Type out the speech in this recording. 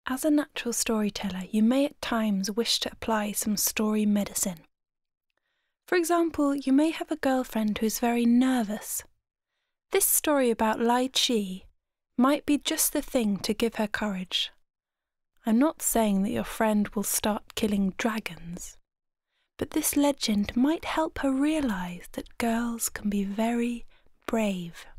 As a natural storyteller, you may at times wish to apply some story medicine. For example, you may have a girlfriend who is very nervous. This story about Lai Chi might be just the thing to give her courage. I'm not saying that your friend will start killing dragons, but this legend might help her realise that girls can be very brave.